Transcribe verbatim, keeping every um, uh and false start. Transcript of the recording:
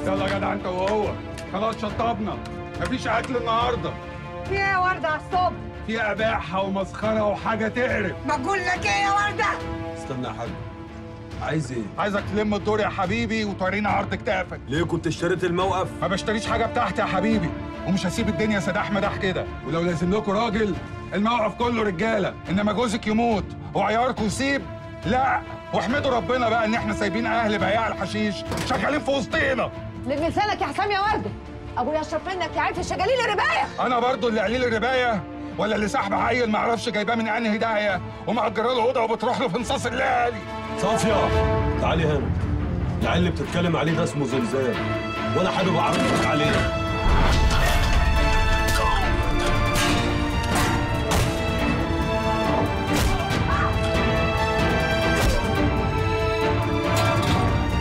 يلا يا جدع انت وهو، خلاص شطبنا، مفيش اكل النهارده. في ايه يا ورده على الصبح؟ في اباحه ومسخره وحاجه تقرف. بقول لك ايه يا ورده؟ استنى يا حاج، عايز ايه؟ عايزك تلم الدور يا حبيبي وتورينا عرض كتافك. ليه كنت اشتريت الموقف؟ ما بشتريش حاجه بتاعتي يا حبيبي، ومش هسيب الدنيا سداح مداح كده، ولو لازم لكم راجل الموقف كله رجاله، انما جوزك يموت وعياركم يسيب لا. واحمدوا ربنا بقى ان احنا سايبين اهل بياع الحشيش شغالين في وسطينا. لم لسانك يا حسام يا ورده، ابويا اشرف منك يا عيل شغالين الربايه. انا برضو اللي قليل الربايه ولا اللي ساحبه عيل ما اعرفش جايباه من انهي هدايه ومأجره له اوضه وبتروح له في نصاص الليالي. صافيه تعالي هنا، العيل اللي بتتكلم عليه ده اسمه زلزال، وانا حابب اعرفك عليه.